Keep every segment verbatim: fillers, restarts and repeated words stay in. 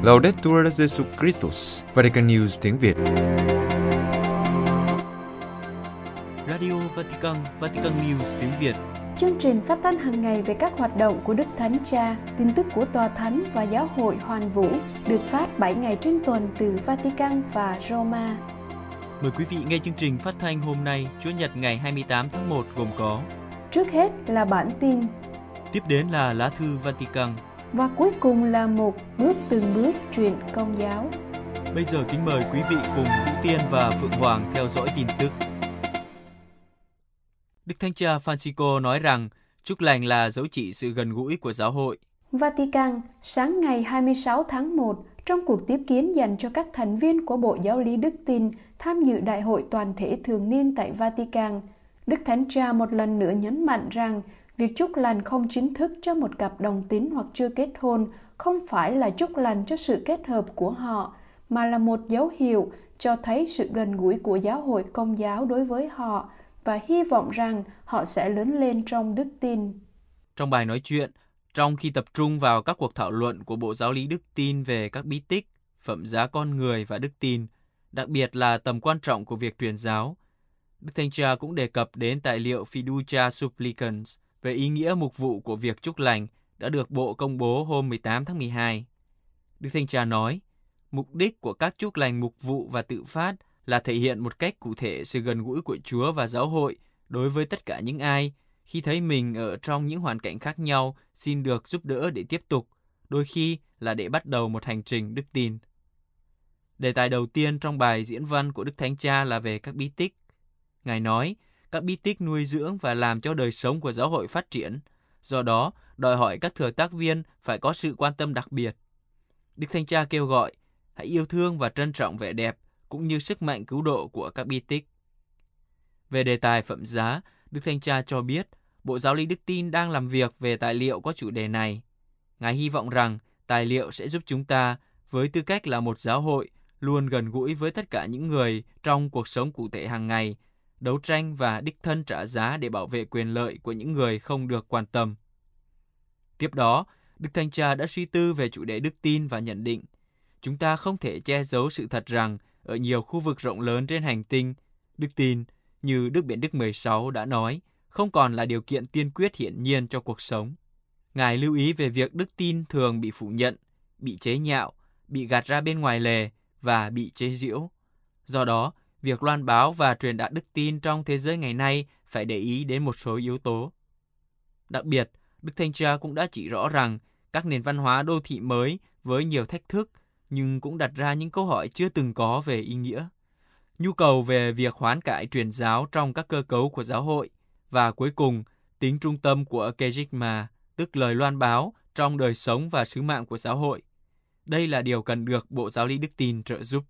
Laudetur Jesus Christus, Vatican News tiếng Việt. Radio Vatican, Vatican News tiếng Việt. Chương trình phát thanh hàng ngày về các hoạt động của Đức Thánh Cha, tin tức của Tòa Thánh và Giáo hội Hoàn Vũ được phát bảy ngày trên tuần từ Vatican và Roma. Mời quý vị nghe chương trình phát thanh hôm nay, Chủ nhật ngày hai mươi tám tháng một gồm có: trước hết là bản tin, tiếp đến là lá thư Vatican và cuối cùng là một bước từng bước truyện Công giáo. Bây giờ kính mời quý vị cùng Vũ Tiên và Phượng Hoàng theo dõi tin tức. Đức Thánh Cha Francisco nói rằng chúc lành là dấu chỉ sự gần gũi của giáo hội. Vatican, sáng ngày hai mươi sáu tháng một, trong cuộc tiếp kiến dành cho các thành viên của Bộ Giáo lý Đức Tin tham dự Đại hội toàn thể thường niên tại Vatican, Đức Thánh Cha một lần nữa nhấn mạnh rằng việc chúc lành không chính thức cho một cặp đồng tính hoặc chưa kết hôn không phải là chúc lành cho sự kết hợp của họ, mà là một dấu hiệu cho thấy sự gần gũi của giáo hội Công giáo đối với họ và hy vọng rằng họ sẽ lớn lên trong đức tin. Trong bài nói chuyện, trong khi tập trung vào các cuộc thảo luận của Bộ Giáo lý Đức Tin về các bí tích, phẩm giá con người và đức tin, đặc biệt là tầm quan trọng của việc truyền giáo, Đức Thánh Cha cũng đề cập đến tài liệu Fiducia Supplicans về ý nghĩa mục vụ của việc chúc lành đã được Bộ công bố hôm mười tám tháng mười hai. Đức Thánh Cha nói, mục đích của các chúc lành mục vụ và tự phát là thể hiện một cách cụ thể sự gần gũi của Chúa và giáo hội đối với tất cả những ai khi thấy mình ở trong những hoàn cảnh khác nhau xin được giúp đỡ để tiếp tục, đôi khi là để bắt đầu một hành trình đức tin. Đề tài đầu tiên trong bài diễn văn của Đức Thánh Cha là về các bí tích. Ngài nói, các bí tích nuôi dưỡng và làm cho đời sống của giáo hội phát triển, do đó đòi hỏi các thừa tác viên phải có sự quan tâm đặc biệt. Đức Thánh Cha kêu gọi, hãy yêu thương và trân trọng vẻ đẹp cũng như sức mạnh cứu độ của các bí tích. Về đề tài phẩm giá, Đức Thánh Cha cho biết Bộ Giáo lý Đức Tin đang làm việc về tài liệu có chủ đề này. Ngài hy vọng rằng tài liệu sẽ giúp chúng ta, với tư cách là một giáo hội, luôn gần gũi với tất cả những người trong cuộc sống cụ thể hàng ngày, đấu tranh và đích thân trả giá để bảo vệ quyền lợi của những người không được quan tâm. Tiếp đó, Đức Thánh Cha đã suy tư về chủ đề đức tin và nhận định, chúng ta không thể che giấu sự thật rằng ở nhiều khu vực rộng lớn trên hành tinh, đức tin, như Đức Biển Đức mười sáu đã nói, không còn là điều kiện tiên quyết hiển nhiên cho cuộc sống. Ngài lưu ý về việc đức tin thường bị phủ nhận, bị chế nhạo, bị gạt ra bên ngoài lề và bị chế giễu. Do đó, việc loan báo và truyền đạt đức tin trong thế giới ngày nay phải để ý đến một số yếu tố. Đặc biệt, Đức Thánh Cha cũng đã chỉ rõ rằng các nền văn hóa đô thị mới với nhiều thách thức nhưng cũng đặt ra những câu hỏi chưa từng có về ý nghĩa. Nhu cầu về việc hoán cải truyền giáo trong các cơ cấu của giáo hội và cuối cùng, tính trung tâm của kerygma, tức lời loan báo trong đời sống và sứ mạng của giáo hội. Đây là điều cần được Bộ Giáo lý Đức Tin trợ giúp.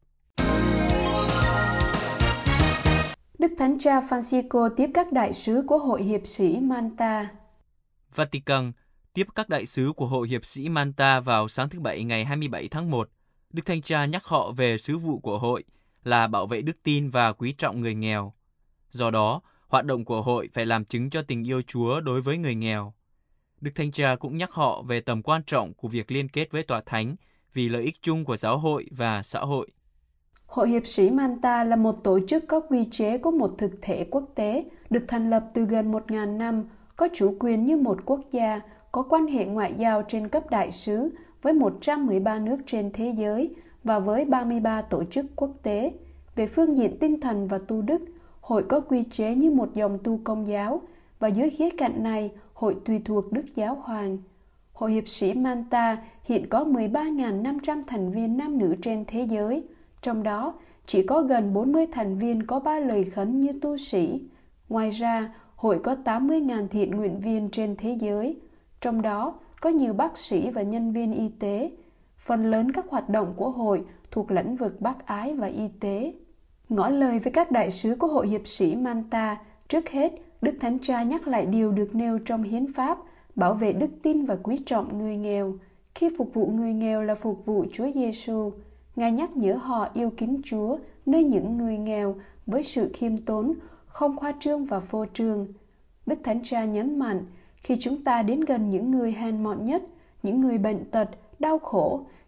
Đức Thánh Cha Francisco tiếp các đại sứ của Hội Hiệp sĩ Malta. Vatican tiếp các đại sứ của Hội Hiệp sĩ Malta vào sáng thứ Bảy ngày hai mươi bảy tháng một. Đức Thánh Cha nhắc họ về sứ vụ của hội là bảo vệ đức tin và quý trọng người nghèo. Do đó, hoạt động của hội phải làm chứng cho tình yêu Chúa đối với người nghèo. Đức Thánh Cha cũng nhắc họ về tầm quan trọng của việc liên kết với Tòa Thánh vì lợi ích chung của giáo hội và xã hội. Hội Hiệp sĩ Malta là một tổ chức có quy chế của một thực thể quốc tế, được thành lập từ gần một nghìn năm, có chủ quyền như một quốc gia, có quan hệ ngoại giao trên cấp đại sứ với một trăm mười ba nước trên thế giới và với ba mươi ba tổ chức quốc tế. Về phương diện tinh thần và tu đức, hội có quy chế như một dòng tu công giáo, và dưới khía cạnh này, hội tùy thuộc Đức Giáo Hoàng. Hội Hiệp sĩ Malta hiện có mười ba nghìn năm trăm thành viên nam nữ trên thế giới, trong đó chỉ có gần bốn mươi thành viên có ba lời khấn như tu sĩ. Ngoài ra, hội có tám mươi nghìn thiện nguyện viên trên thế giới, trong đó có nhiều bác sĩ và nhân viên y tế. Phần lớn các hoạt động của hội thuộc lĩnh vực bác ái và y tế. Ngỏ lời với các đại sứ của Hội Hiệp sĩ Malta, trước hết, Đức Thánh Cha nhắc lại điều được nêu trong hiến pháp, bảo vệ đức tin và quý trọng người nghèo. Khi phục vụ người nghèo là phục vụ Chúa Giêsu, Ngài nhắc nhở họ yêu kính Chúa nơi những người nghèo với sự khiêm tốn, không khoa trương và phô trương. Đức Thánh Cha nhấn mạnh, khi chúng ta đến gần những người hèn mọn nhất, những người bệnh tật, đau khổ,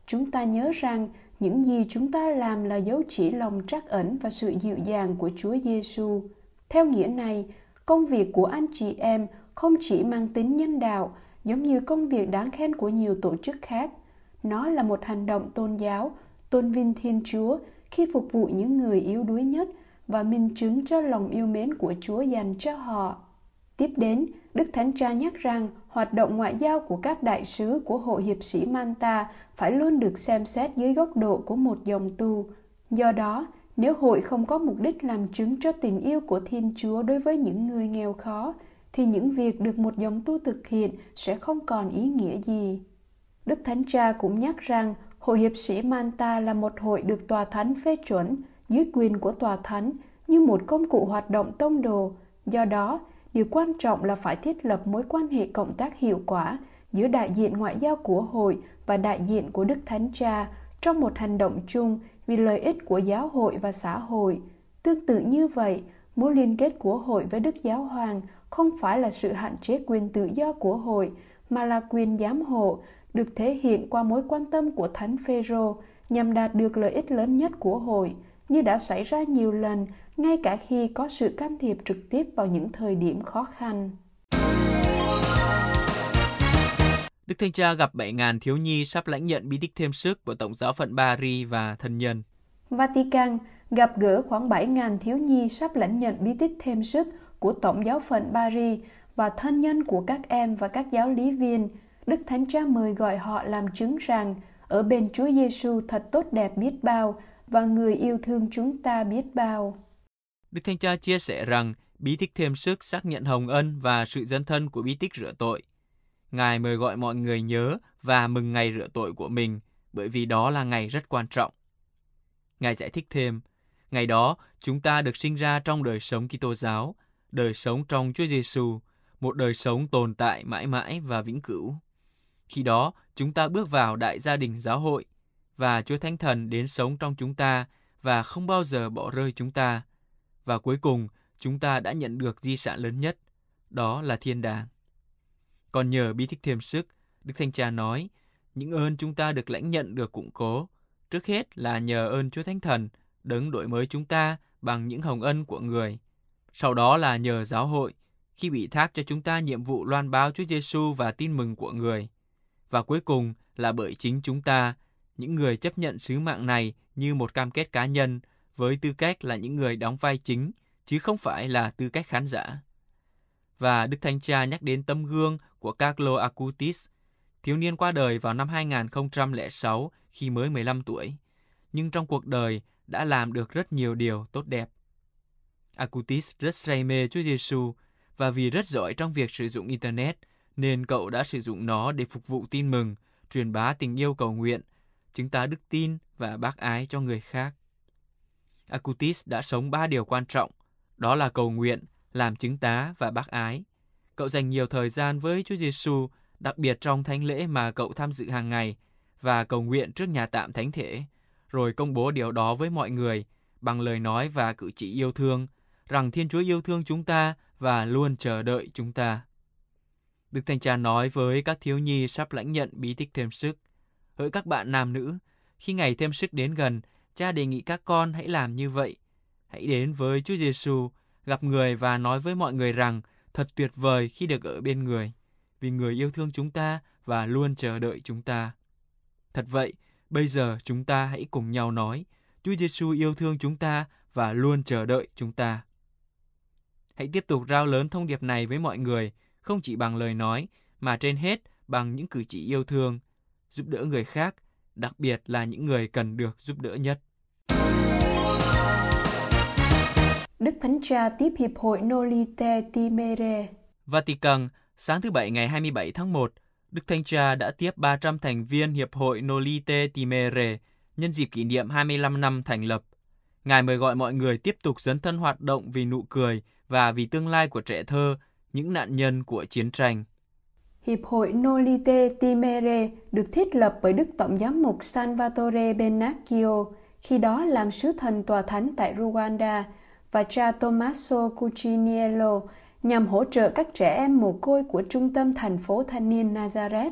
chúng ta nhớ rằng những gì chúng ta làm là dấu chỉ lòng trắc ẩn và sự dịu dàng của Chúa Giêsu. Theo nghĩa này, công việc của anh chị em không chỉ mang tính nhân đạo, giống như công việc đáng khen của nhiều tổ chức khác. Nó là một hành động tôn giáo, tôn vinh Thiên Chúa khi phục vụ những người yếu đuối nhất và minh chứng cho lòng yêu mến của Chúa dành cho họ. Tiếp đến, Đức Thánh Cha nhắc rằng hoạt động ngoại giao của các đại sứ của Hội Hiệp sĩ Manta phải luôn được xem xét dưới góc độ của một dòng tu. Do đó, nếu hội không có mục đích làm chứng cho tình yêu của Thiên Chúa đối với những người nghèo khó, thì những việc được một dòng tu thực hiện sẽ không còn ý nghĩa gì. Đức Thánh Cha cũng nhắc rằng Hội Hiệp sĩ Manta là một hội được Tòa Thánh phê chuẩn dưới quyền của Tòa Thánh như một công cụ hoạt động tông đồ. Do đó, điều quan trọng là phải thiết lập mối quan hệ cộng tác hiệu quả giữa đại diện ngoại giao của hội và đại diện của Đức Thánh Cha trong một hành động chung vì lợi ích của giáo hội và xã hội. Tương tự như vậy, mối liên kết của hội với Đức Giáo Hoàng không phải là sự hạn chế quyền tự do của hội, mà là quyền giám hộ, được thể hiện qua mối quan tâm của Thánh Phêrô nhằm đạt được lợi ích lớn nhất của hội, như đã xảy ra nhiều lần, ngay cả khi có sự can thiệp trực tiếp vào những thời điểm khó khăn. Đức Thánh Cha gặp bảy nghìn thiếu nhi sắp lãnh nhận bí tích thêm sức của Tổng giáo phận Paris và thân nhân. Vatican gặp gỡ khoảng bảy nghìn thiếu nhi sắp lãnh nhận bí tích thêm sức của Tổng giáo phận Paris và thân nhân của các em và các giáo lý viên. Đức Thánh Cha mời gọi họ làm chứng rằng ở bên Chúa Giêsu thật tốt đẹp biết bao và người yêu thương chúng ta biết bao. Đức Thánh Cha chia sẻ rằng bí tích thêm sức xác nhận hồng ân và sự dấn thân của bí tích rửa tội. Ngài mời gọi mọi người nhớ và mừng ngày rửa tội của mình, bởi vì đó là ngày rất quan trọng. Ngài giải thích thêm, ngày đó chúng ta được sinh ra trong đời sống Kitô giáo, đời sống trong Chúa Giêsu, một đời sống tồn tại mãi mãi và vĩnh cửu. Khi đó, chúng ta bước vào đại gia đình giáo hội, và Chúa Thánh Thần đến sống trong chúng ta và không bao giờ bỏ rơi chúng ta. Và cuối cùng, chúng ta đã nhận được di sản lớn nhất, đó là thiên đàng. Còn nhờ bí tích thêm sức, Đức Thánh Cha nói, những ơn chúng ta được lãnh nhận được củng cố, trước hết là nhờ ơn Chúa Thánh Thần, đấng đổi mới chúng ta bằng những hồng ân của người. Sau đó là nhờ giáo hội, khi ủy thác cho chúng ta nhiệm vụ loan báo Chúa Giêsu và tin mừng của người. Và cuối cùng là bởi chính chúng ta, những người chấp nhận sứ mạng này như một cam kết cá nhân, với tư cách là những người đóng vai chính, chứ không phải là tư cách khán giả. Và Đức Thánh Cha nhắc đến tấm gương của Carlo Acutis, thiếu niên qua đời vào năm hai nghìn không trăm lẻ sáu khi mới mười lăm tuổi, nhưng trong cuộc đời đã làm được rất nhiều điều tốt đẹp. Acutis rất say mê Chúa Giêsu và vì rất giỏi trong việc sử dụng Internet, nên cậu đã sử dụng nó để phục vụ tin mừng, truyền bá tình yêu cầu nguyện, chứng tá đức tin và bác ái cho người khác. Acutis đã sống ba điều quan trọng, đó là cầu nguyện, làm chứng tá và bác ái. Cậu dành nhiều thời gian với Chúa Giêsu, đặc biệt trong thánh lễ mà cậu tham dự hàng ngày, và cầu nguyện trước nhà tạm thánh thể, rồi công bố điều đó với mọi người bằng lời nói và cử chỉ yêu thương, rằng Thiên Chúa yêu thương chúng ta và luôn chờ đợi chúng ta. Đức Thánh Cha nói với các thiếu nhi sắp lãnh nhận bí tích thêm sức, hỡi các bạn nam nữ, khi ngày thêm sức đến gần, Cha đề nghị các con hãy làm như vậy. Hãy đến với Chúa Giêsu, gặp người và nói với mọi người rằng thật tuyệt vời khi được ở bên người, vì người yêu thương chúng ta và luôn chờ đợi chúng ta. Thật vậy, bây giờ chúng ta hãy cùng nhau nói, Chúa Giêsu yêu thương chúng ta và luôn chờ đợi chúng ta. Hãy tiếp tục rao lớn thông điệp này với mọi người, không chỉ bằng lời nói, mà trên hết bằng những cử chỉ yêu thương, giúp đỡ người khác, đặc biệt là những người cần được giúp đỡ nhất. Đức Thánh Cha tiếp Hiệp hội Nolite Timere. Vatican, sáng thứ Bảy ngày hai mươi bảy tháng một, Đức Thánh Cha đã tiếp ba trăm thành viên Hiệp hội Nolite Timere nhân dịp kỷ niệm hai mươi lăm năm thành lập. Ngài mời gọi mọi người tiếp tục dấn thân hoạt động vì nụ cười và vì tương lai của trẻ thơ, những nạn nhân của chiến tranh. Hiệp hội Nolite Timere được thiết lập bởi Đức Tổng giám mục Salvatore Bennacchio, khi đó làm sứ thần tòa thánh tại Rwanda, và cha Tommaso Cuciniello nhằm hỗ trợ các trẻ em mồ côi của Trung tâm thành phố thanh niên Nazareth.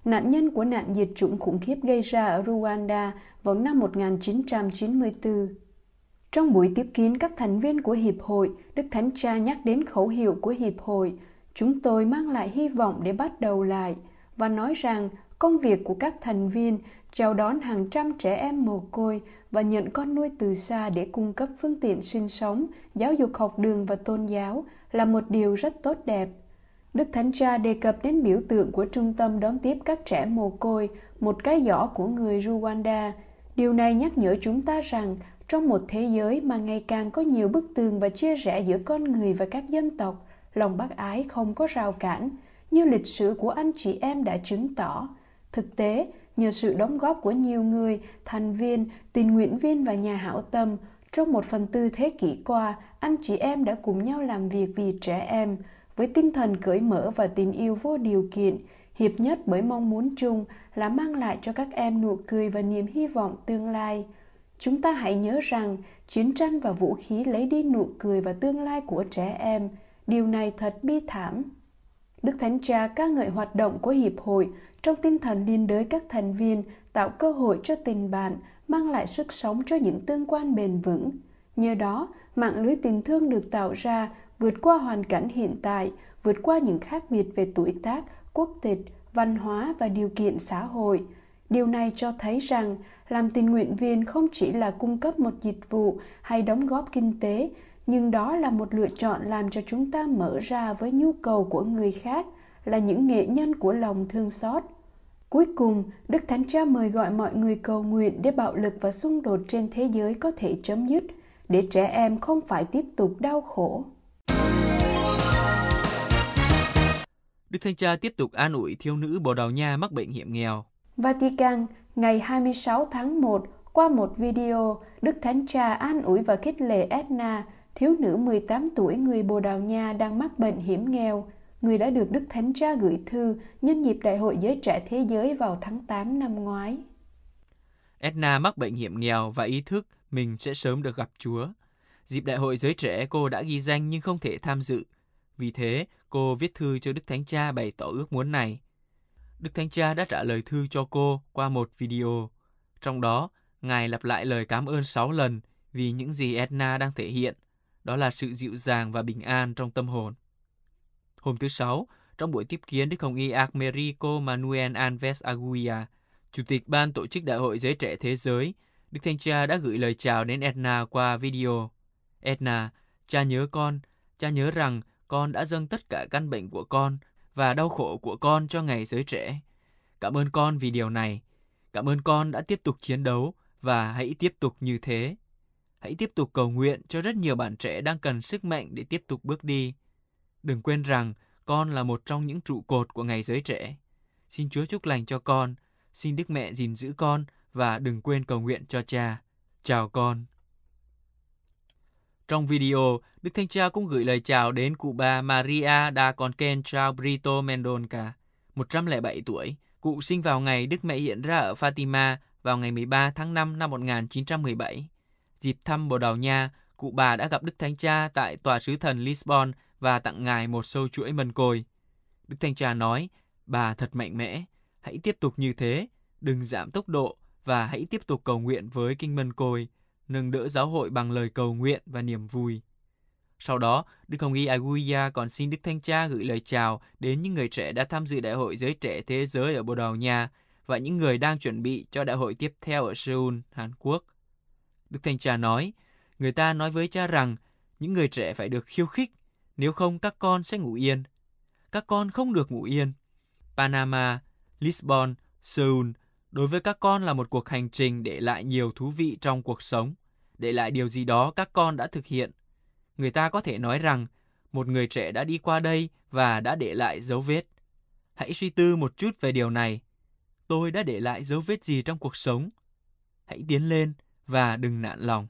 nạn nhân của nạn diệt chủng khủng khiếp gây ra ở Rwanda vào năm một nghìn chín trăm chín mươi tư. Trong buổi tiếp kiến các thành viên của Hiệp hội, Đức Thánh Cha nhắc đến khẩu hiệu của Hiệp hội, chúng tôi mang lại hy vọng để bắt đầu lại, và nói rằng công việc của các thành viên chào đón hàng trăm trẻ em mồ côi và nhận con nuôi từ xa để cung cấp phương tiện sinh sống, giáo dục học đường và tôn giáo là một điều rất tốt đẹp. Đức Thánh Cha đề cập đến biểu tượng của trung tâm đón tiếp các trẻ mồ côi, một cái giỏ của người Rwanda. Điều này nhắc nhở chúng ta rằng trong một thế giới mà ngày càng có nhiều bức tường và chia rẽ giữa con người và các dân tộc, lòng bác ái không có rào cản, như lịch sử của anh chị em đã chứng tỏ. Thực tế, nhờ sự đóng góp của nhiều người, thành viên, tình nguyện viên và nhà hảo tâm, trong một phần tư thế kỷ qua, anh chị em đã cùng nhau làm việc vì trẻ em, với tinh thần cởi mở và tình yêu vô điều kiện, hiệp nhất bởi mong muốn chung là mang lại cho các em nụ cười và niềm hy vọng tương lai. Chúng ta hãy nhớ rằng chiến tranh và vũ khí lấy đi nụ cười và tương lai của trẻ em. Điều này thật bi thảm. Đức Thánh Cha ca ngợi hoạt động của Hiệp hội trong tinh thần liên đới các thành viên, tạo cơ hội cho tình bạn, mang lại sức sống cho những tương quan bền vững. Nhờ đó, mạng lưới tình thương được tạo ra, vượt qua hoàn cảnh hiện tại, vượt qua những khác biệt về tuổi tác, quốc tịch, văn hóa và điều kiện xã hội. Điều này cho thấy rằng làm tình nguyện viên không chỉ là cung cấp một dịch vụ hay đóng góp kinh tế, nhưng đó là một lựa chọn làm cho chúng ta mở ra với nhu cầu của người khác, là những nghệ nhân của lòng thương xót. Cuối cùng, Đức Thánh Cha mời gọi mọi người cầu nguyện để bạo lực và xung đột trên thế giới có thể chấm dứt, để trẻ em không phải tiếp tục đau khổ. Đức Thánh Cha tiếp tục an ủi thiếu nữ Bồ Đào Nha mắc bệnh hiểm nghèo. Vatican, ngày hai mươi sáu tháng một, qua một video, Đức Thánh Cha an ủi và khích lệ Edna, thiếu nữ mười tám tuổi người Bồ Đào Nha đang mắc bệnh hiểm nghèo, người đã được Đức Thánh Cha gửi thư nhân dịp Đại hội Giới Trẻ Thế Giới vào tháng tám năm ngoái. Edna mắc bệnh hiểm nghèo và ý thức mình sẽ sớm được gặp Chúa. Dịp Đại hội Giới Trẻ, cô đã ghi danh nhưng không thể tham dự. Vì thế, cô viết thư cho Đức Thánh Cha bày tỏ ước muốn này. Đức Thánh Cha đã trả lời thư cho cô qua một video. Trong đó, Ngài lặp lại lời cảm ơn sáu lần vì những gì Edna đang thể hiện. Đó là sự dịu dàng và bình an trong tâm hồn. Hôm thứ Sáu, trong buổi tiếp kiến Đức Hồng Y Americo Manuel Alves Aguia, Chủ tịch Ban tổ chức Đại hội Giới Trẻ Thế Giới, Đức Thánh Cha đã gửi lời chào đến Edna qua video. Edna, cha nhớ con, cha nhớ rằng con đã dâng tất cả căn bệnh của con và đau khổ của con cho ngày giới trẻ. Cảm ơn con vì điều này. Cảm ơn con đã tiếp tục chiến đấu và hãy tiếp tục như thế. Hãy tiếp tục cầu nguyện cho rất nhiều bạn trẻ đang cần sức mạnh để tiếp tục bước đi. Đừng quên rằng con là một trong những trụ cột của ngày giới trẻ. Xin Chúa chúc lành cho con, xin Đức Mẹ gìn giữ con và đừng quên cầu nguyện cho cha. Chào con. Trong video, Đức Thánh Cha cũng gửi lời chào đến cụ bà Maria da Concentra Brito Mendonca, một trăm lẻ bảy tuổi. Cụ sinh vào ngày Đức Mẹ hiện ra ở Fatima vào ngày mười ba tháng năm năm một nghìn chín trăm mười bảy. Dịp thăm Bồ Đào Nha, cụ bà đã gặp Đức Thánh Cha tại tòa sứ thần Lisbon và tặng Ngài một sâu chuỗi mân côi. Đức Thánh Cha nói, bà thật mạnh mẽ, hãy tiếp tục như thế, đừng giảm tốc độ và hãy tiếp tục cầu nguyện với kinh mân côi, nâng đỡ giáo hội bằng lời cầu nguyện và niềm vui. Sau đó, Đức Hồng Y Aguia còn xin Đức Thánh Cha gửi lời chào đến những người trẻ đã tham dự Đại hội Giới Trẻ Thế Giới ở Bồ Đào Nha và những người đang chuẩn bị cho đại hội tiếp theo ở Seoul, Hàn Quốc. Đức Thánh Cha nói, người ta nói với cha rằng những người trẻ phải được khiêu khích, nếu không các con sẽ ngủ yên. Các con không được ngủ yên. Panama, Lisbon, Seoul đối với các con là một cuộc hành trình để lại nhiều thú vị trong cuộc sống, để lại điều gì đó các con đã thực hiện. Người ta có thể nói rằng một người trẻ đã đi qua đây và đã để lại dấu vết. Hãy suy tư một chút về điều này. Tôi đã để lại dấu vết gì trong cuộc sống? Hãy tiến lên và đừng nản lòng.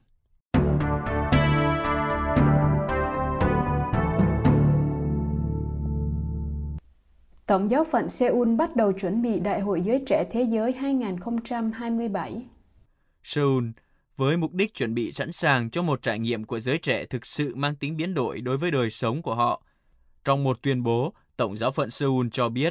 Tổng giáo phận Seoul bắt đầu chuẩn bị Đại hội Giới Trẻ Thế Giới hai không hai bảy. Seoul, với mục đích chuẩn bị sẵn sàng cho một trải nghiệm của giới trẻ thực sự mang tính biến đổi đối với đời sống của họ. Trong một tuyên bố, Tổng giáo phận Seoul cho biết,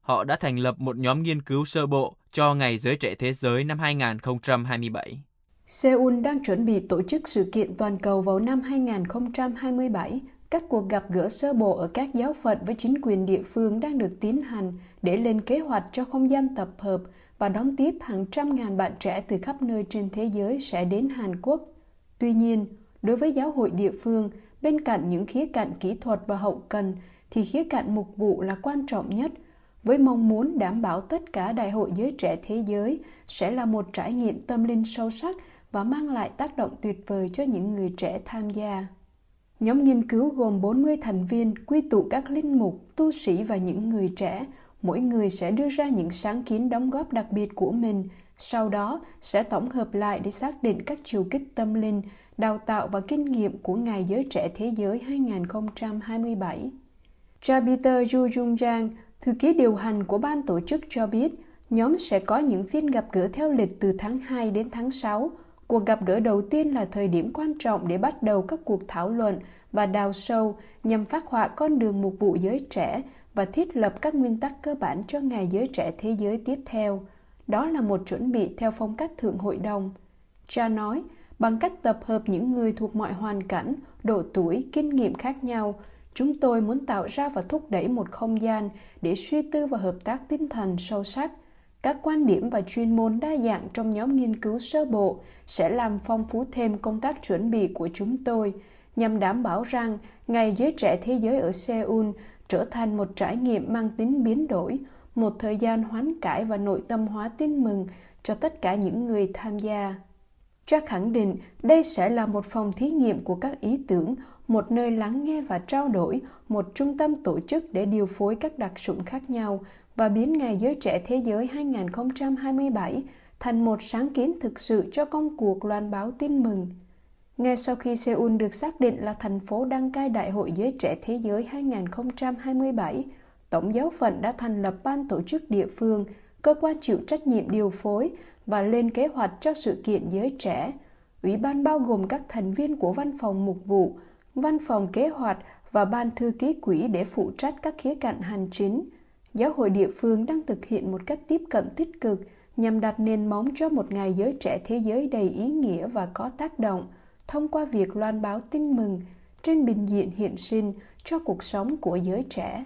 họ đã thành lập một nhóm nghiên cứu sơ bộ cho Ngày Giới Trẻ Thế Giới năm hai không hai bảy. Seoul đang chuẩn bị tổ chức sự kiện toàn cầu vào năm hai không hai bảy. Các cuộc gặp gỡ sơ bộ ở các giáo phận với chính quyền địa phương đang được tiến hành để lên kế hoạch cho không gian tập hợp và đón tiếp hàng trăm ngàn bạn trẻ từ khắp nơi trên thế giới sẽ đến Hàn Quốc. Tuy nhiên, đối với giáo hội địa phương, bên cạnh những khía cạnh kỹ thuật và hậu cần, thì khía cạnh mục vụ là quan trọng nhất, với mong muốn đảm bảo tất cả Đại hội Giới Trẻ Thế Giới sẽ là một trải nghiệm tâm linh sâu sắc và mang lại tác động tuyệt vời cho những người trẻ tham gia. Nhóm nghiên cứu gồm bốn mươi thành viên, quy tụ các linh mục, tu sĩ và những người trẻ. Mỗi người sẽ đưa ra những sáng kiến đóng góp đặc biệt của mình, sau đó sẽ tổng hợp lại để xác định các chiều kích tâm linh, đào tạo và kinh nghiệm của Ngày Giới Trẻ Thế Giới hai không hai bảy. Cha Peter Yu Jung Jang, thư ký điều hành của ban tổ chức cho biết, nhóm sẽ có những phiên gặp gỡ theo lịch từ tháng hai đến tháng sáu. Cuộc gặp gỡ đầu tiên là thời điểm quan trọng để bắt đầu các cuộc thảo luận và đào sâu nhằm phác họa con đường mục vụ giới trẻ và thiết lập các nguyên tắc cơ bản cho Ngày Giới Trẻ Thế Giới tiếp theo. Đó là một chuẩn bị theo phong cách Thượng Hội đồng. Cha nói, bằng cách tập hợp những người thuộc mọi hoàn cảnh, độ tuổi, kinh nghiệm khác nhau, chúng tôi muốn tạo ra và thúc đẩy một không gian để suy tư và hợp tác tinh thần sâu sắc. Các quan điểm và chuyên môn đa dạng trong nhóm nghiên cứu sơ bộ sẽ làm phong phú thêm công tác chuẩn bị của chúng tôi, nhằm đảm bảo rằng Ngày Giới Trẻ Thế Giới ở Seoul trở thành một trải nghiệm mang tính biến đổi, một thời gian hoán cải và nội tâm hóa tin mừng cho tất cả những người tham gia. Jack khẳng định đây sẽ là một phòng thí nghiệm của các ý tưởng, một nơi lắng nghe và trao đổi, một trung tâm tổ chức để điều phối các đặc dụng khác nhau và biến Ngày Giới Trẻ Thế Giới hai không hai bảy thành một sáng kiến thực sự cho công cuộc loan báo tin mừng. Ngay sau khi Seoul được xác định là thành phố đăng cai Đại hội Giới Trẻ Thế Giới hai không hai bảy, Tổng giáo phận đã thành lập ban tổ chức địa phương, cơ quan chịu trách nhiệm điều phối và lên kế hoạch cho sự kiện giới trẻ. Ủy ban bao gồm các thành viên của văn phòng mục vụ, văn phòng kế hoạch và ban thư ký quỹ để phụ trách các khía cạnh hành chính. Giáo hội địa phương đang thực hiện một cách tiếp cận tích cực nhằm đặt nền móng cho một Ngày Giới Trẻ Thế Giới đầy ý nghĩa và có tác động, thông qua việc loan báo tin mừng trên bình diện hiện sinh cho cuộc sống của giới trẻ.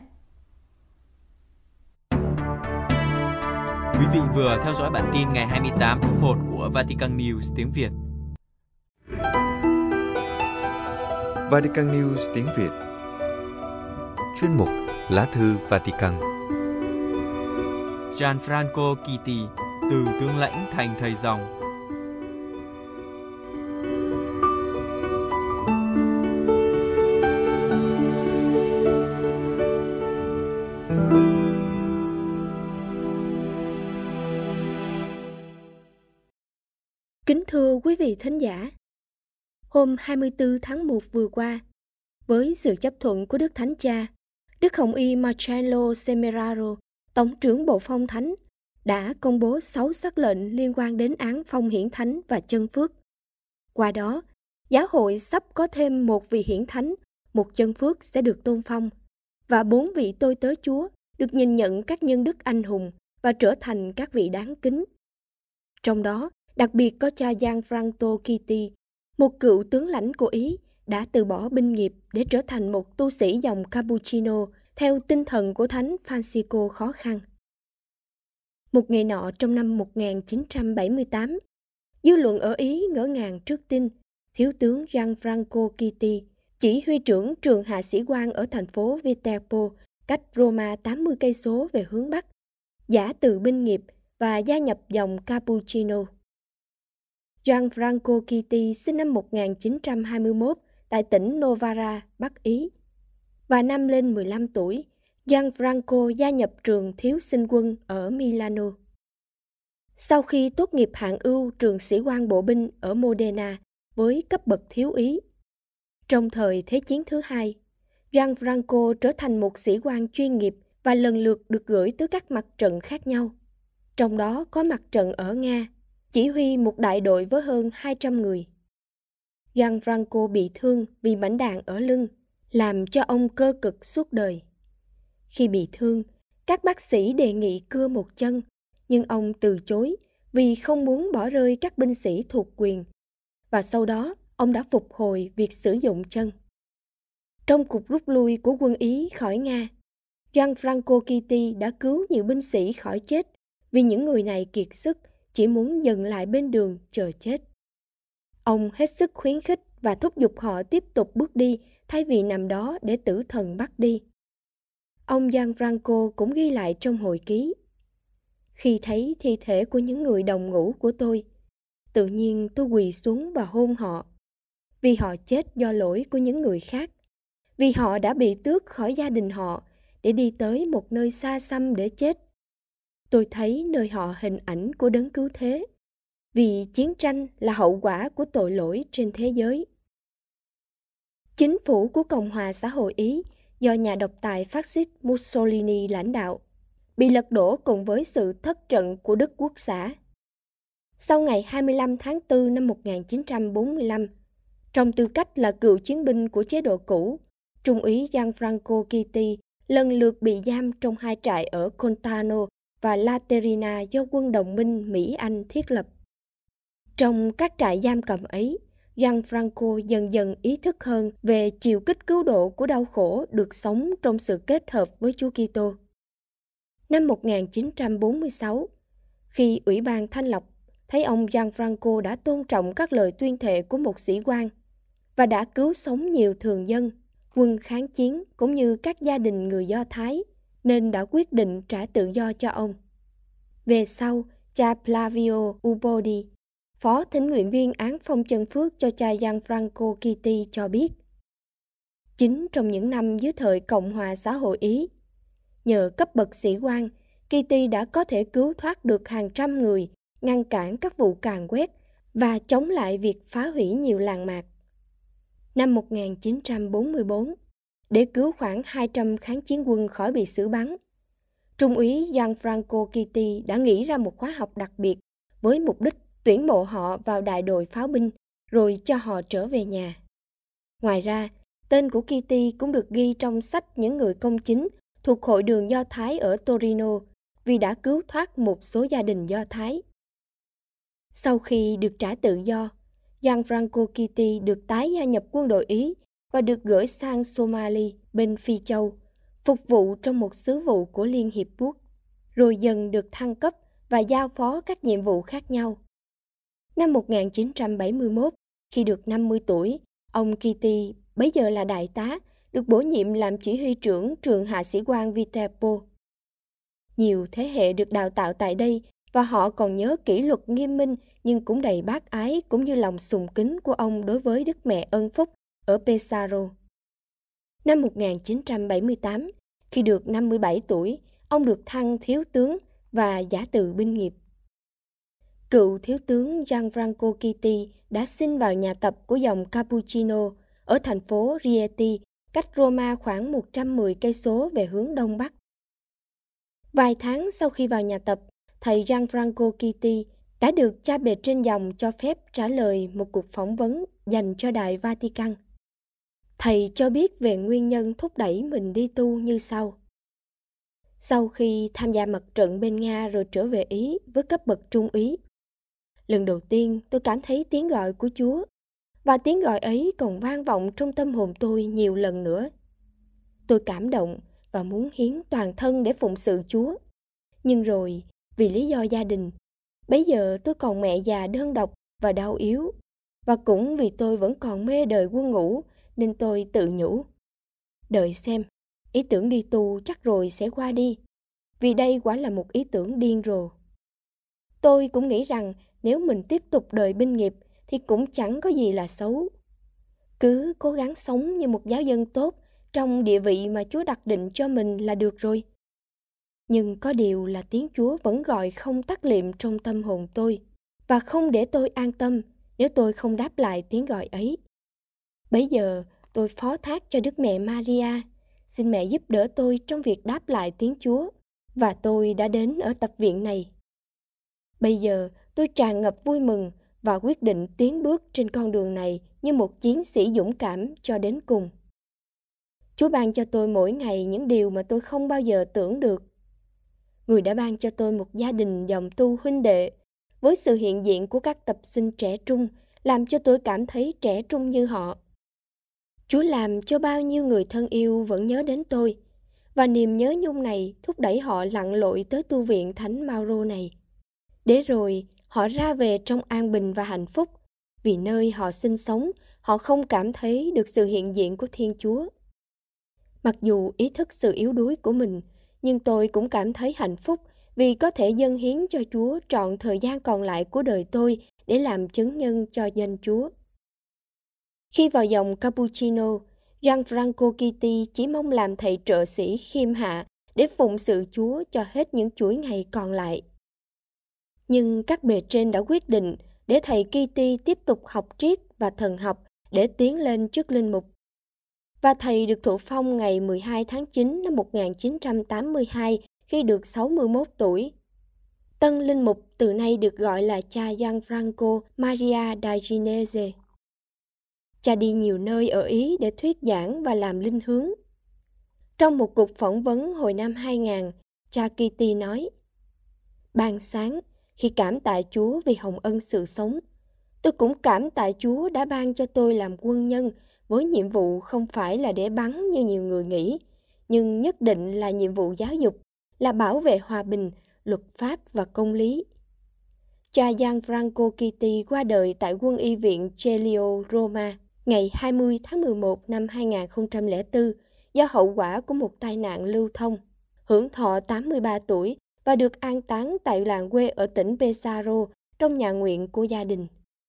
Quý vị vừa theo dõi bản tin ngày hai mươi tám tháng một của Vatican News tiếng Việt. Vatican News tiếng Việt. Chuyên mục Lá thư Vatican. Gianfranco Chitti, từ tướng lãnh thành thầy dòng. Kính thưa quý vị thính giả, hôm hai mươi tư tháng một vừa qua, với sự chấp thuận của Đức Thánh Cha, Đức Hồng Y Marcello Semeraro, Tổng trưởng Bộ Phong Thánh, đã công bố sáu sắc lệnh liên quan đến án phong hiển thánh và chân phước. Qua đó, giáo hội sắp có thêm một vị hiển thánh, một chân phước sẽ được tôn phong, và bốn vị tôi tớ Chúa được nhìn nhận các nhân đức anh hùng và trở thành các vị đáng kính. Trong đó, đặc biệt có cha Gianfranco Chitti, một cựu tướng lãnh của Ý, đã từ bỏ binh nghiệp để trở thành một tu sĩ dòng Cappuccino theo tinh thần của Thánh Francisco khó khăn. Một ngày nọ trong năm một nghìn chín trăm bảy mươi tám, dư luận ở Ý ngỡ ngàng trước tin thiếu tướng Gianfranco Chitti, chỉ huy trưởng trường hạ sĩ quan ở thành phố Viterbo, cách Roma tám mươi cây số về hướng Bắc, giã từ binh nghiệp và gia nhập dòng Cappuccino. Gianfranco Chitti sinh năm một nghìn chín trăm hai mươi mốt tại tỉnh Novara, Bắc Ý. Và năm lên mười lăm tuổi, Gianfranco gia nhập trường thiếu sinh quân ở Milano. Sau khi tốt nghiệp hạng ưu trường sĩ quan bộ binh ở Modena với cấp bậc thiếu úy, trong thời Thế chiến thứ hai, Gianfranco trở thành một sĩ quan chuyên nghiệp và lần lượt được gửi tới các mặt trận khác nhau. Trong đó có mặt trận ở Nga, chỉ huy một đại đội với hơn hai trăm người. Gianfranco bị thương vì mảnh đạn ở lưng, làm cho ông cơ cực suốt đời. Khi bị thương, Các bác sĩ đề nghị cưa một chân, nhưng ông từ chối vì không muốn bỏ rơi các binh sĩ thuộc quyền. Và sau đó, ông đã phục hồi việc sử dụng chân. Trong cuộc rút lui của quân Ý khỏi Nga, Gianfranco Kitty đã cứu nhiều binh sĩ khỏi chết vì những người này kiệt sức, chỉ muốn dừng lại bên đường chờ chết. Ông hết sức khuyến khích và thúc giục họ tiếp tục bước đi thay vì nằm đó để tử thần bắt đi. Ông Gianfranco cũng ghi lại trong hồi ký: Khi thấy thi thể của những người đồng ngũ của tôi, tự nhiên tôi quỳ xuống và hôn họ, vì họ chết do lỗi của những người khác, vì họ đã bị tước khỏi gia đình họ để đi tới một nơi xa xăm để chết. Tôi thấy nơi họ hình ảnh của đấng cứu thế, vì chiến tranh là hậu quả của tội lỗi trên thế giới. Chính phủ của Cộng hòa xã hội Ý do nhà độc tài phát xít Mussolini lãnh đạo bị lật đổ cùng với sự thất trận của Đức Quốc xã. Sau ngày hai mươi lăm tháng tư năm một nghìn chín trăm bốn mươi lăm, trong tư cách là cựu chiến binh của chế độ cũ, Trung úy Gianfranco Kitty lần lượt bị giam trong hai trại ở Contano và Laterina do quân đồng minh Mỹ-Anh thiết lập. Trong các trại giam cầm ấy, Gianfranco dần dần ý thức hơn về chiều kích cứu độ của đau khổ được sống trong sự kết hợp với Chúa Kitô. Năm một nghìn chín trăm bốn mươi sáu, khi Ủy ban Thanh lọc thấy ông Gianfranco đã tôn trọng các lời tuyên thệ của một sĩ quan và đã cứu sống nhiều thường dân, quân kháng chiến cũng như các gia đình người Do Thái, nên đã quyết định trả tự do cho ông. Về sau, cha Flavio Ubodi, phó thỉnh nguyện viên án phong chân phước cho cha Gianfranco Kitty cho biết, chính trong những năm dưới thời Cộng hòa xã hội Ý, nhờ cấp bậc sĩ quan, Kitty đã có thể cứu thoát được hàng trăm người, ngăn cản các vụ càn quét và chống lại việc phá hủy nhiều làng mạc. Năm một nghìn chín trăm bốn mươi bốn, để cứu khoảng hai trăm kháng chiến quân khỏi bị xử bắn, Trung úy Gianfranco Kitty đã nghĩ ra một khóa học đặc biệt với mục đích tuyển mộ họ vào đại đội pháo binh rồi cho họ trở về nhà. Ngoài ra, tên của Kitty cũng được ghi trong sách những người công chính thuộc Hội đường Do Thái ở Torino vì đã cứu thoát một số gia đình Do Thái. Sau khi được trả tự do, Gianfranco Kitty được tái gia nhập quân đội Ý và được gửi sang Somali bên Phi Châu, phục vụ trong một sứ vụ của Liên Hiệp Quốc, rồi dần được thăng cấp và giao phó các nhiệm vụ khác nhau. Năm một nghìn chín trăm bảy mươi mốt, khi được năm mươi tuổi, ông Kitty, bấy giờ là đại tá, được bổ nhiệm làm chỉ huy trưởng trường hạ sĩ quan Viterbo. Nhiều thế hệ được đào tạo tại đây và họ còn nhớ kỷ luật nghiêm minh nhưng cũng đầy bác ái cũng như lòng sùng kính của ông đối với Đức Mẹ Ân Phúc ở Pesaro. Năm một nghìn chín trăm bảy mươi tám, khi được năm mươi bảy tuổi, ông được thăng thiếu tướng và giả từ binh nghiệp. Cựu thiếu tướng Gianfranco Kitty đã xin vào nhà tập của dòng Cappuccino ở thành phố Rieti, cách Roma khoảng một trăm mười cây số về hướng đông bắc. Vài tháng sau khi vào nhà tập, thầy Gianfranco Kitty đã được cha bề trên dòng cho phép trả lời một cuộc phỏng vấn dành cho Đài Vatican. Thầy cho biết về nguyên nhân thúc đẩy mình đi tu như sau. Sau khi tham gia mặt trận bên Nga rồi trở về Ý với cấp bậc trung úy, lần đầu tiên tôi cảm thấy tiếng gọi của Chúa, và tiếng gọi ấy còn vang vọng trong tâm hồn tôi nhiều lần nữa. Tôi cảm động và muốn hiến toàn thân để phụng sự Chúa. Nhưng rồi, vì lý do gia đình, bấy giờ tôi còn mẹ già đơn độc và đau yếu, và cũng vì tôi vẫn còn mê đời quân ngũ nên tôi tự nhủ. Đợi xem, ý tưởng đi tu chắc rồi sẽ qua đi, vì đây quả là một ý tưởng điên rồ. Tôi cũng nghĩ rằng nếu mình tiếp tục đời binh nghiệp thì cũng chẳng có gì là xấu. Cứ cố gắng sống như một giáo dân tốt trong địa vị mà Chúa đặt định cho mình là được rồi. Nhưng có điều là tiếng Chúa vẫn gọi không tắt liệm trong tâm hồn tôi, và không để tôi an tâm nếu tôi không đáp lại tiếng gọi ấy. Bấy giờ tôi phó thác cho Đức Mẹ Maria, xin mẹ giúp đỡ tôi trong việc đáp lại tiếng Chúa, và tôi đã đến ở tập viện này. Bây giờ tôi tràn ngập vui mừng và quyết định tiến bước trên con đường này như một chiến sĩ dũng cảm cho đến cùng. Chúa ban cho tôi mỗi ngày những điều mà tôi không bao giờ tưởng được. Người đã ban cho tôi một gia đình dòng tu huynh đệ, với sự hiện diện của các tập sinh trẻ trung, làm cho tôi cảm thấy trẻ trung như họ. Chúa làm cho bao nhiêu người thân yêu vẫn nhớ đến tôi, và niềm nhớ nhung này thúc đẩy họ lặn lội tới tu viện Thánh Mauro này. Để rồi họ ra về trong an bình và hạnh phúc, vì nơi họ sinh sống, họ không cảm thấy được sự hiện diện của Thiên Chúa. Mặc dù ý thức sự yếu đuối của mình, nhưng tôi cũng cảm thấy hạnh phúc vì có thể dâng hiến cho Chúa trọn thời gian còn lại của đời tôi để làm chứng nhân cho danh Chúa. Khi vào dòng Cappuccino, Gianfranco Kitty chỉ mong làm thầy trợ sĩ khiêm hạ để phụng sự Chúa cho hết những chuỗi ngày còn lại. Nhưng các bề trên đã quyết định để thầy Kitty tiếp tục học triết và thần học để tiến lên chức linh mục. Và thầy được thụ phong ngày mười hai tháng chín năm một nghìn chín trăm tám mươi hai khi được sáu mươi mốt tuổi. Tân linh mục từ nay được gọi là cha Gianfranco Maria da Ginese. Cha đi nhiều nơi ở Ý để thuyết giảng và làm linh hướng. Trong một cuộc phỏng vấn hồi năm hai nghìn, cha Kitty nói: Ban sáng, khi cảm tạ Chúa vì hồng ân sự sống, tôi cũng cảm tạ Chúa đã ban cho tôi làm quân nhân với nhiệm vụ không phải là để bắn như nhiều người nghĩ, nhưng nhất định là nhiệm vụ giáo dục, là bảo vệ hòa bình, luật pháp và công lý. Cha Gianfranco Kitty qua đời tại quân y viện Celio, Roma, ngày hai mươi tháng mười một năm hai nghìn không trăm lẻ bốn do hậu quả của một tai nạn lưu thông, hưởng thọ tám mươi ba tuổi và được an táng tại làng quê ở tỉnh Pesaro trong nhà nguyện của gia đình.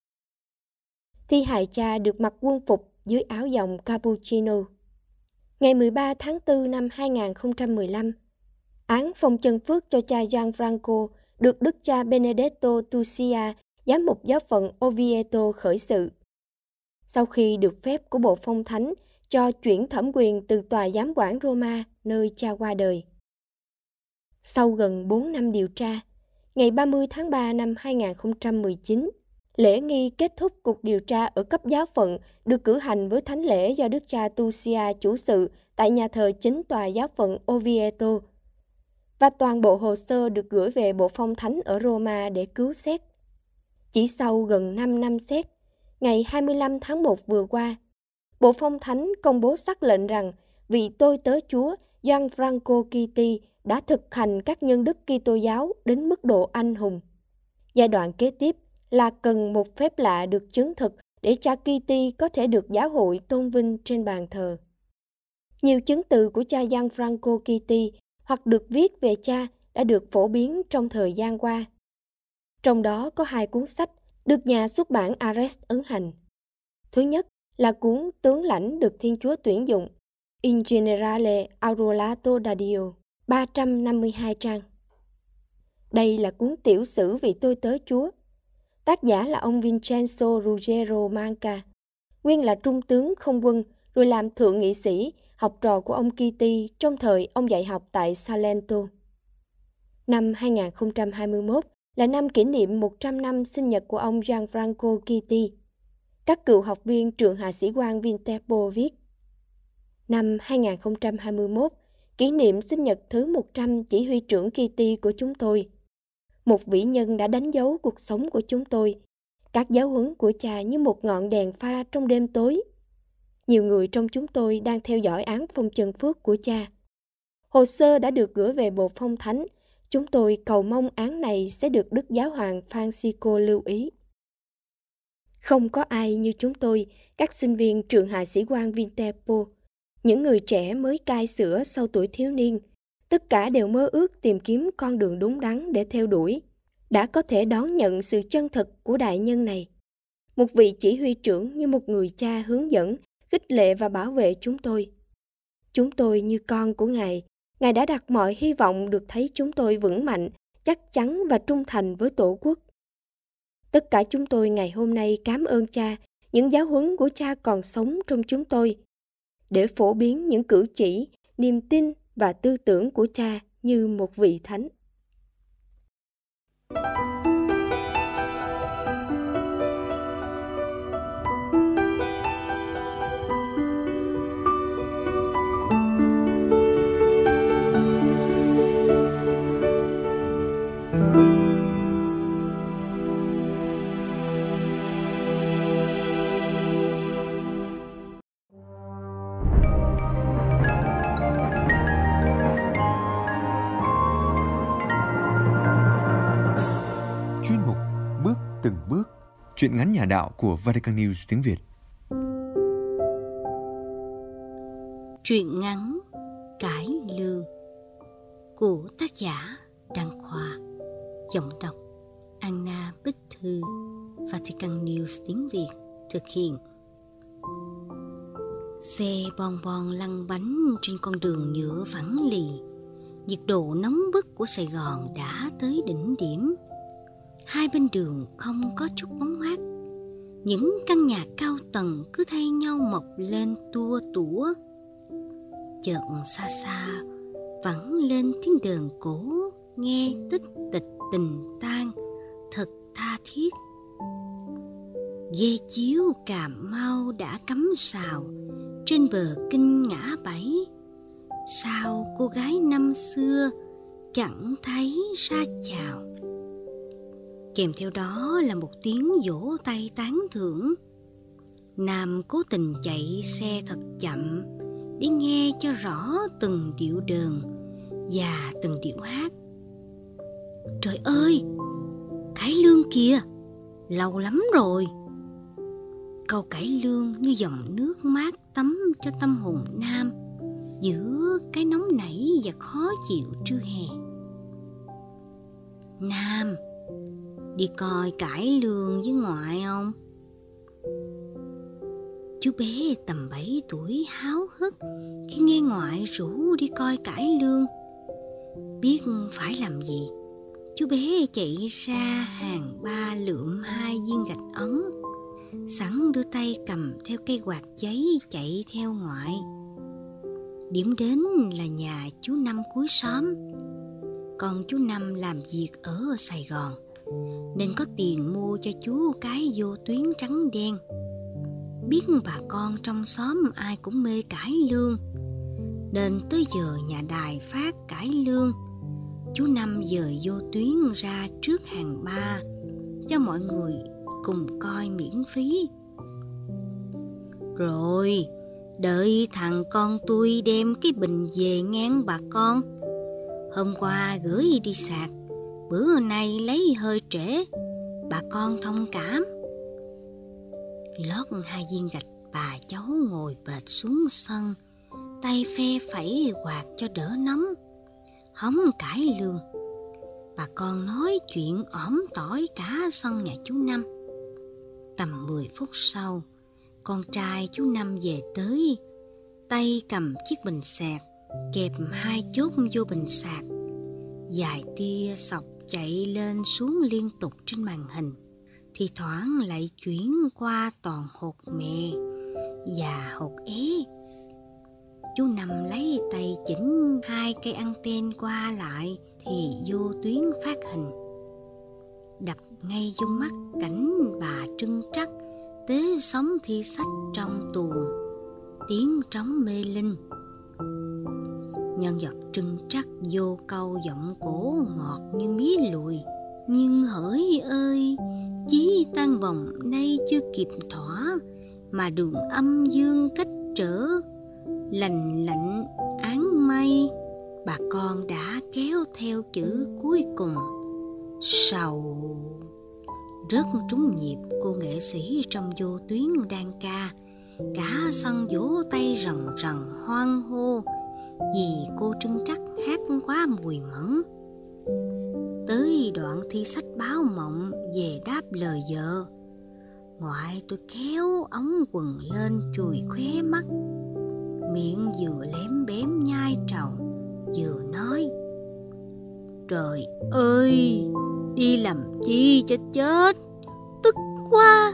Thi hài cha được mặc quân phục dưới áo dòng Cappuccino. Ngày mười ba tháng tư năm hai nghìn không trăm mười lăm, án phong chân phước cho cha Gianfranco được đức cha Benedetto Tusia, giám mục giáo phận Oviedo khởi sự. Sau khi được phép của bộ phong thánh cho chuyển thẩm quyền từ tòa giám quản Roma, nơi cha qua đời. Sau gần bốn năm điều tra, ngày ba mươi tháng ba năm hai nghìn không trăm mười chín, lễ nghi kết thúc cuộc điều tra ở cấp giáo phận được cử hành với thánh lễ do đức cha Tusia chủ sự tại nhà thờ chính tòa giáo phận Oviedo, và toàn bộ hồ sơ được gửi về bộ phong thánh ở Roma để cứu xét. Chỉ sau gần năm năm xét, ngày hai mươi lăm tháng một vừa qua, bộ phong thánh công bố sắc lệnh rằng vị tôi tớ Chúa Gianfranco Kitty đã thực hành các nhân đức Kitô giáo đến mức độ anh hùng. Giai đoạn kế tiếp là cần một phép lạ được chứng thực để cha Kitty có thể được giáo hội tôn vinh trên bàn thờ. Nhiều chứng từ của cha Gianfranco Kitty hoặc được viết về cha đã được phổ biến trong thời gian qua. Trong đó có hai cuốn sách được nhà xuất bản Ares ấn hành. Thứ nhất là cuốn Tướng lãnh được Thiên Chúa tuyển dụng, In Generale Arruolato da Dio, ba trăm năm mươi hai trang. Đây là cuốn tiểu sử vị tôi tớ Chúa. Tác giả là ông Vincenzo Ruggero Manca, nguyên là trung tướng không quân, rồi làm thượng nghị sĩ, học trò của ông Kitty trong thời ông dạy học tại Salento. Năm hai nghìn không trăm hai mươi mốt là năm kỷ niệm một trăm năm sinh nhật của ông Gianfranco Kitty. Các cựu học viên trường hạ sĩ quan Viterbo viết: Năm hai nghìn không trăm hai mươi mốt, kỷ niệm sinh nhật thứ một trăm chỉ huy trưởng Kitty của chúng tôi. Một vĩ nhân đã đánh dấu cuộc sống của chúng tôi. Các giáo huấn của cha như một ngọn đèn pha trong đêm tối. Nhiều người trong chúng tôi đang theo dõi án phong trần phước của cha. Hồ sơ đã được gửi về bộ phong thánh. Chúng tôi cầu mong án này sẽ được Đức Giáo hoàng Francisco lưu ý. Không có ai như chúng tôi, các sinh viên trường hạ sĩ quan Viterbo, những người trẻ mới cai sữa sau tuổi thiếu niên, tất cả đều mơ ước tìm kiếm con đường đúng đắn để theo đuổi, đã có thể đón nhận sự chân thực của đại nhân này. Một vị chỉ huy trưởng như một người cha hướng dẫn, khích lệ và bảo vệ chúng tôi. Chúng tôi như con của Ngài, Ngài đã đặt mọi hy vọng được thấy chúng tôi vững mạnh, chắc chắn và trung thành với Tổ quốc. Tất cả chúng tôi ngày hôm nay cảm ơn cha, những giáo huấn của cha còn sống trong chúng tôi, để phổ biến những cử chỉ, niềm tin và tư tưởng của cha như một vị thánh. từng bước. Truyện ngắn nhà đạo của Vatican News tiếng Việt. Truyện ngắn Cải lương của tác giả Đăng Khoa, giọng đọc Anna Bích Thư, Vatican News tiếng Việt thực hiện. Xe bon bon lăn bánh trên con đường nhựa phẳng lì. Nhiệt độ nóng bức của Sài Gòn đã tới đỉnh điểm. Hai bên đường không có chút bóng mát. Những căn nhà cao tầng cứ thay nhau mọc lên tua tủa. Chợt xa xa vẳng lên tiếng đờn cổ, nghe tích tịch tình tang, thật tha thiết. Ghe chiếu Cà Mau đã cắm sào trên bờ kinh ngã bảy. Sao cô gái năm xưa chẳng thấy ra chào. Kèm theo đó là một tiếng vỗ tay tán thưởng. Nam cố tình chạy xe thật chậm để nghe cho rõ từng điệu đờn và từng điệu hát. Trời ơi, cải lương kìa, lâu lắm rồi. Câu cải lương như dòng nước mát tắm cho tâm hồn Nam giữa cái nóng nảy và khó chịu trưa hè. Nam, đi coi cải lương với ngoại không? Chú bé tầm bảy tuổi háo hức khi nghe ngoại rủ đi coi cải lương. Biết phải làm gì, chú bé chạy ra hàng ba lượm hai viên gạch ống, sẵn đưa tay cầm theo cây quạt giấy chạy theo ngoại. Điểm đến là nhà chú Năm cuối xóm. Còn chú Năm làm việc ở Sài Gòn nên có tiền mua cho chú cái vô tuyến trắng đen. Biết bà con trong xóm ai cũng mê cải lương nên tới giờ nhà đài phát cải lương, chú Năm dời vô tuyến ra trước hàng ba cho mọi người cùng coi miễn phí. Rồi đợi thằng con tôi đem cái bình về ngang bà con. Hôm qua gửi đi sạc, bữa nay lấy hơi trễ, bà con thông cảm. Lót hai viên gạch, bà cháu ngồi bệt xuống sân, tay phe phẩy quạt cho đỡ nóng, hóng cải lương. Bà con nói chuyện ỏm tỏi cả sân nhà chú Năm. Tầm mười phút sau, con trai chú Năm về tới, tay cầm chiếc bình sạc, kẹp hai chốt vô bình sạc. Vài tia sọc chạy lên xuống liên tục trên màn hình, thì thoảng lại chuyển qua toàn hột mè và hột é. Chú Năm lấy tay chỉnh hai cây anten qua lại thì vô tuyến phát hình. Đập ngay vô mắt cảnh bà Trưng Trắc tế sống thi sách trong tuồng, tiếng trống mê linh. Nhân vật Trưng Trắc vô câu giọng cổ ngọt như mía lùi. Nhưng hỡi ơi, chí tan vòng nay chưa kịp thỏa, mà đường âm dương cách trở, lành lạnh áng mây. Bà con đã kéo theo chữ cuối cùng, sầu. Rất trúng nhịp, cô nghệ sĩ trong vô tuyến đang ca. Cả sân vỗ tay rần rần hoan hô vì cô Trưng Trắc hát quá mùi mẫn. Tới đoạn thi sách báo mộng về đáp lời vợ, ngoại tôi kéo ống quần lên chùi khóe mắt, miệng vừa lém bém nhai trầu vừa nói: trời ơi, đi làm chi cho chết, tức quá.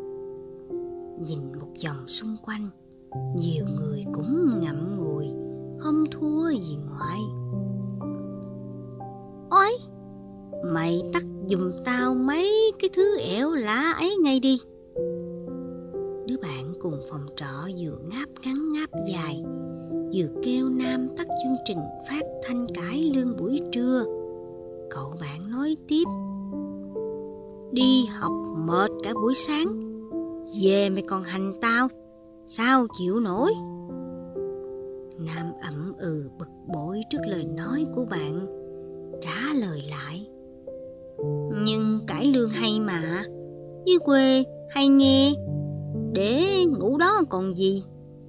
Nhìn một vòng xung quanh, nhiều người cũng ngậm ngùi, không thua gì ngoại. Ôi, mày tắt giùm tao mấy cái thứ ẻo lả ấy ngay đi. Đứa bạn cùng phòng trọ vừa ngáp ngắn ngáp dài, vừa kêu Nam tắt chương trình phát thanh cải lương buổi trưa. Cậu bạn nói tiếp: đi học mệt cả buổi sáng, về mày còn hành tao, sao chịu nổi. Nam ậm ừ bực bội trước lời nói của bạn, trả lời lại: nhưng cải lương hay mà, dưới quê hay nghe, để ngủ đó còn gì.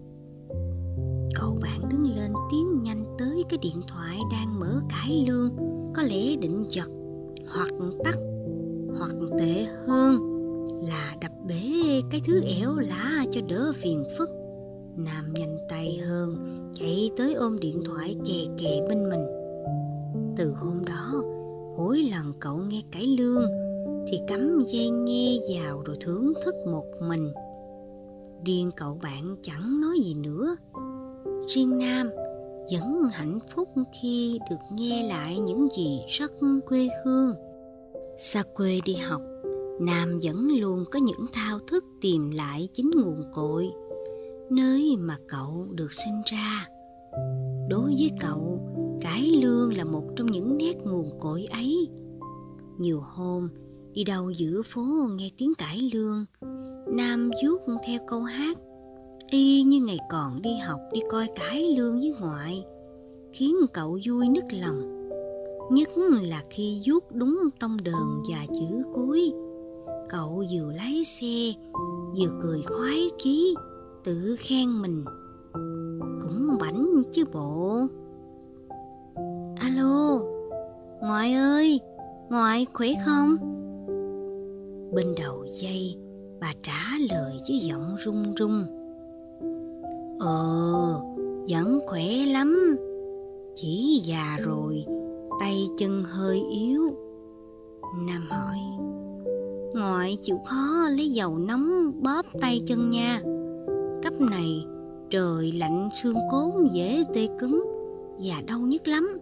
Cậu bạn đứng lên tiến nhanh tới cái điện thoại đang mở cải lương, có lẽ định giật hoặc tắt, hoặc tệ hơn là đập bể cái thứ ẻo lả cho đỡ phiền phức. Nam nhanh tay hơn, chạy tới ôm điện thoại kề kề bên mình. Từ hôm đó, mỗi lần cậu nghe cải lương thì cắm dây nghe vào rồi thưởng thức một mình. Riêng cậu bạn chẳng nói gì nữa. Riêng Nam vẫn hạnh phúc khi được nghe lại những gì rất quê hương. Xa quê đi học, Nam vẫn luôn có những thao thức tìm lại chính nguồn cội, nơi mà cậu được sinh ra. Đối với cậu, cải lương là một trong những nét nguồn cội ấy. Nhiều hôm, đi đâu giữa phố nghe tiếng cải lương, Nam vuốt theo câu hát, y như ngày còn đi học đi coi cải lương với ngoại, khiến cậu vui nức lòng. Nhất là khi vuốt đúng tông đờn và chữ cuối, cậu vừa lái xe vừa cười khoái chí, tự khen mình cũng bảnh chứ bộ. Alo, ngoại ơi, ngoại khỏe không? Bên đầu dây, bà trả lời với giọng run run. Ờ, vẫn khỏe lắm, chỉ già rồi, tay chân hơi yếu. Nam hỏi, ngoại chịu khó lấy dầu nóng bóp tay chân nha. Cấp này trời lạnh xương cốt dễ tê cứng và đau nhức lắm.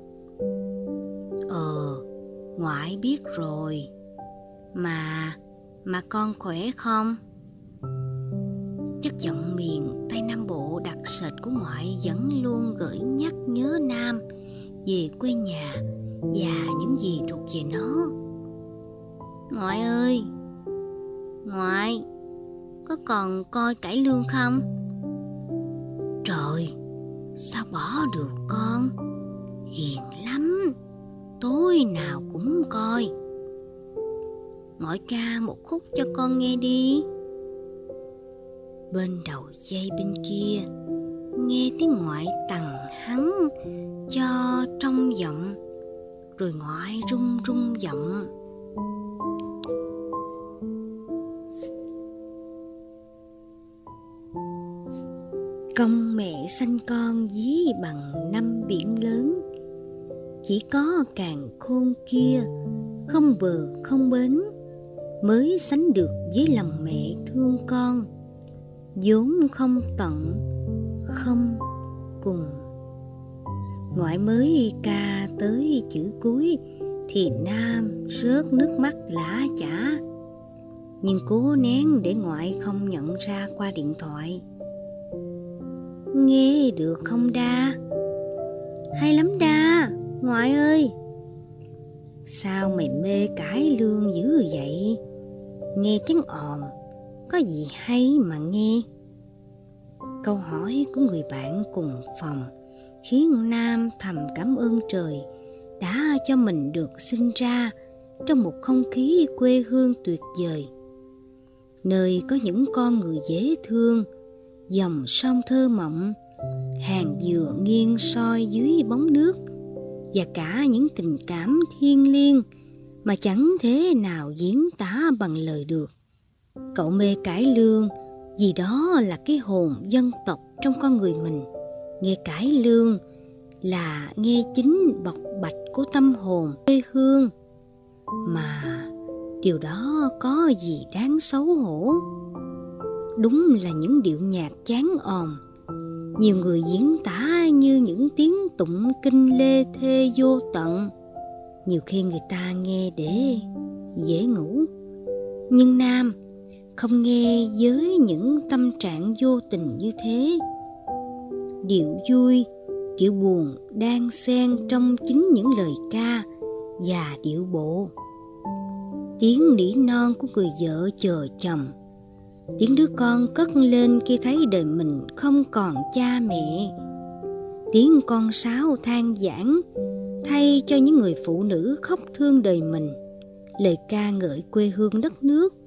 Ờ, ngoại biết rồi. Mà, mà con khỏe không? Chất giọng miền Tây Nam Bộ đặc sệt của ngoại vẫn luôn gợi nhắc nhớ Nam về quê nhà và những gì thuộc về nó. Ngoại ơi, ngoại, có còn coi cải lương không? Trời, sao bỏ được con? Hiền lắm, tối nào cũng coi. Ngoại ca một khúc cho con nghe đi. Bên đầu dây bên kia, nghe tiếng ngoại tằng hắng cho trong giọng, rồi ngoại rung rung giọng. Công mẹ sanh con dí bằng năm biển lớn, chỉ có càn khôn kia không bờ không bến, mới sánh được với lòng mẹ thương con, vốn không tận không cùng. Ngoại mới ca tới chữ cuối thì Nam rớt nước mắt lã chã, nhưng cố nén để ngoại không nhận ra qua điện thoại. Nghe được không đa? Hay lắm đa, ngoại ơi. Sao mày mê cải lương dữ vậy? Nghe chán òm, có gì hay mà nghe? Câu hỏi của người bạn cùng phòng khiến Nam thầm cảm ơn trời đã cho mình được sinh ra trong một không khí quê hương tuyệt vời, nơi có những con người dễ thương, dòng sông thơ mộng, hàng dừa nghiêng soi dưới bóng nước, và cả những tình cảm thiêng liêng mà chẳng thể nào diễn tả bằng lời được. Cậu mê cải lương vì đó là cái hồn dân tộc trong con người mình. Nghe cải lương là nghe chính bộc bạch của tâm hồn quê hương, mà điều đó có gì đáng xấu hổ. Đúng là những điệu nhạc chán òm, nhiều người diễn tả như những tiếng tụng kinh lê thê vô tận. Nhiều khi người ta nghe để dễ ngủ, nhưng Nam không nghe với những tâm trạng vô tình như thế. Điệu vui, điệu buồn đang xen trong chính những lời ca và điệu bộ. Tiếng nỉ non của người vợ chờ chồng, tiếng đứa con cất lên khi thấy đời mình không còn cha mẹ, tiếng con sáo than vãn thay cho những người phụ nữ khóc thương đời mình, lời ca ngợi quê hương đất nước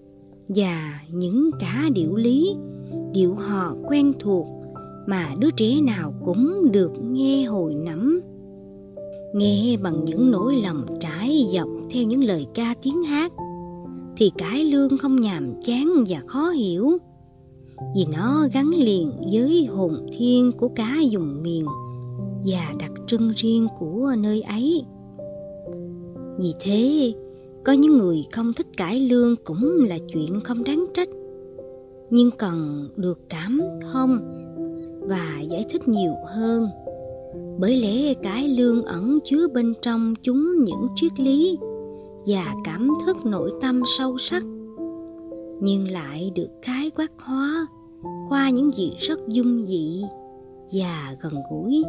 và những cả điệu lý, điệu hò quen thuộc mà đứa trẻ nào cũng được nghe hồi nẫm. Nghe bằng những nỗi lòng trải dọc theo những lời ca tiếng hát thì cải lương không nhàm chán và khó hiểu, vì nó gắn liền với hồn thiên của cả vùng miền và đặc trưng riêng của nơi ấy. Vì thế, có những người không thích cải lương cũng là chuyện không đáng trách, nhưng cần được cảm thông và giải thích nhiều hơn, bởi lẽ cải lương ẩn chứa bên trong chúng những triết lý và cảm thức nội tâm sâu sắc, nhưng lại được khái quát hóa qua những gì rất dung dị và gần gũi.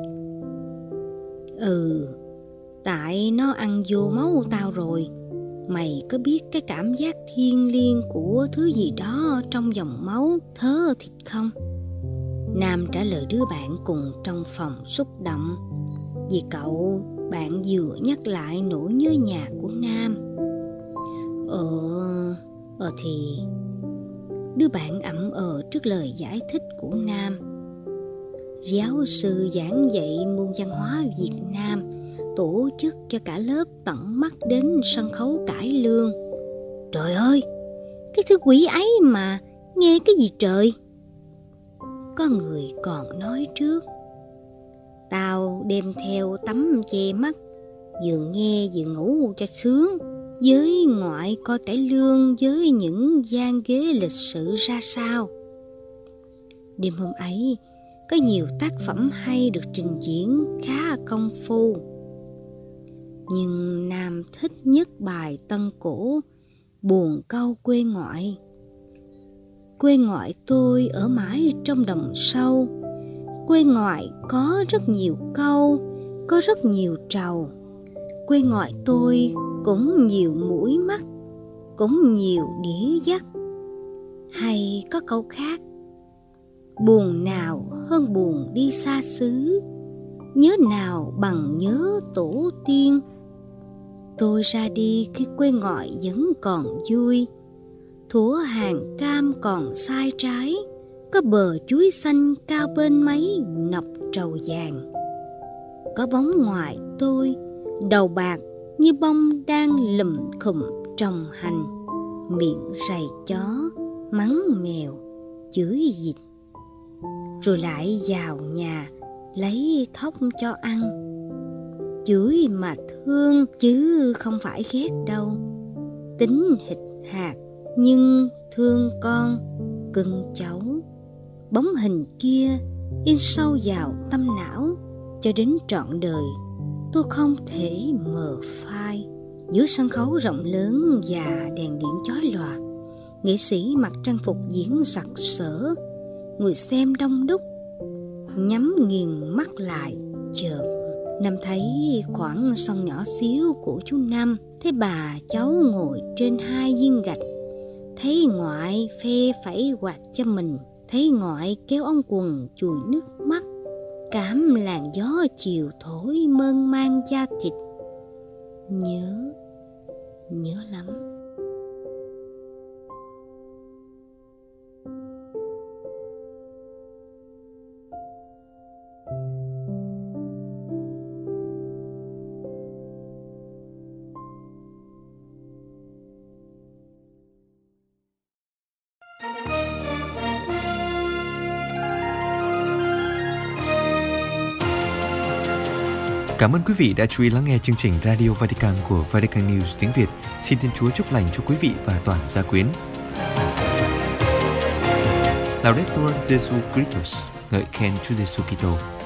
Ừ, tại nó ăn vô máu tao rồi, mày có biết cái cảm giác thiêng liêng của thứ gì đó trong dòng máu thớ thịt không? Nam trả lời đứa bạn cùng trong phòng xúc động, vì cậu bạn vừa nhắc lại nỗi nhớ nhà của Nam. Ờ, ờ thì... Đứa bạn ậm ờ trước lời giải thích của Nam. Giáo sư giảng dạy môn văn hóa Việt Nam tổ chức cho cả lớp tận mắt đến sân khấu cải lương. Trời ơi, cái thứ quỷ ấy mà, nghe cái gì trời? Có người còn nói trước. Tao đem theo tấm che mắt, vừa nghe vừa ngủ cho sướng. Với ngoại coi cải lương với những gian ghế lịch sự ra sao. Đêm hôm ấy, có nhiều tác phẩm hay được trình diễn khá công phu. Nhưng Nam thích nhất bài tân cổ Buồn câu quê ngoại. Quê ngoại tôi ở mãi trong đồng sâu, quê ngoại có rất nhiều câu, có rất nhiều trầu. Quê ngoại tôi cũng nhiều mũi mắt, cũng nhiều đĩa dắt. Hay có câu khác: buồn nào hơn buồn đi xa xứ, nhớ nào bằng nhớ tổ tiên. Tôi ra đi khi quê ngoại vẫn còn vui, thuở hàng cam còn sai trái, có bờ chuối xanh cao bên mấy nọc trầu vàng. Có bóng ngoại tôi, đầu bạc như bông đang lùm khùm trồng hành, miệng rầy chó, mắng mèo, chửi vịt, rồi lại vào nhà lấy thóc cho ăn. Chửi mà thương chứ không phải ghét đâu. Tính hịch hạt nhưng thương con, cưng cháu. Bóng hình kia in sâu vào tâm não, cho đến trọn đời tôi không thể mờ phai. Giữa sân khấu rộng lớn và đèn điện chói lòa, nghệ sĩ mặc trang phục diễn sặc sỡ, người xem đông đúc. Nhắm nghiền mắt lại, chợt Nam thấy khoảng sân nhỏ xíu của chú Năm, thấy bà cháu ngồi trên hai viên gạch, thấy ngoại phe phẩy quạt cho mình, thấy ngoại kéo ống quần chùi nước mắt, cảm làn gió chiều thổi mơn man da thịt. Nhớ, nhớ lắm. Cảm ơn quý vị đã chú ý lắng nghe chương trình Radio Vatican của Vatican News tiếng Việt. Xin Thiên Chúa chúc lành cho quý vị và toàn gia quyến. Laudetur Jesu Christus, ngợi khen Chúa Giêsu Kitô.